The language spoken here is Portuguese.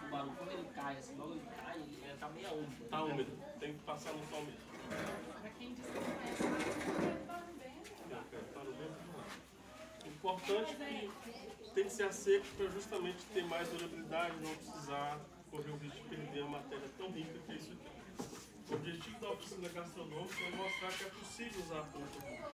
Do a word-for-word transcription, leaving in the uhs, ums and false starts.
o barulho, quando ele cai, assim, logo ele cai, ele é, tá meio úmido. Tá úmido, tem que passar no sol mesmo. Pra quem desconhece, prepara bem. Eu preparo bem pra lá. Importante que tem que ser a seco para justamente ter mais durabilidade, não precisar correr o risco de perder a matéria tão rica que é isso aqui. O objetivo da oficina gastronômica é mostrar que é possível usar a polpa.